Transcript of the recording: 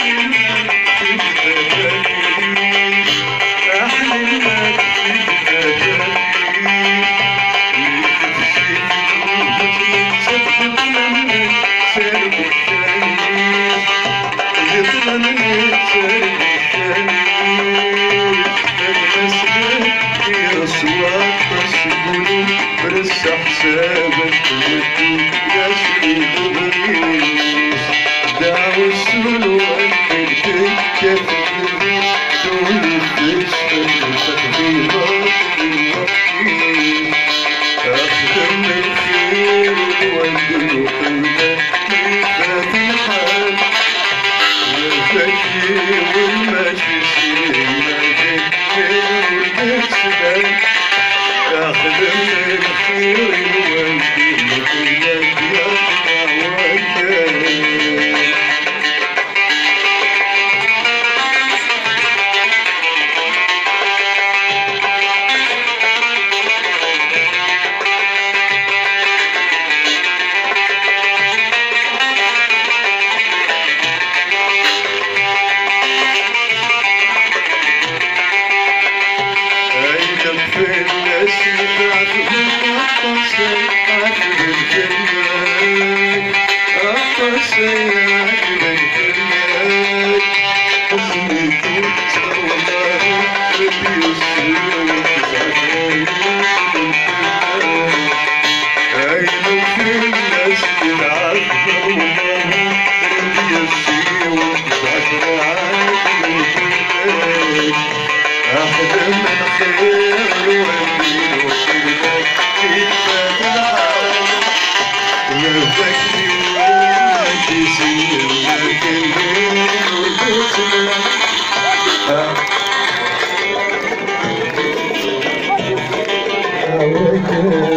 حسابك يا سيد الريس دعوا السلو أنت كيف دون الدشمن وتقديرات الوحيد أخدم الخير وأنزل قلبك كيف الحال والذكي والماشي سير والمسلم أخدم الخير وأنزل قلبك يا Oh,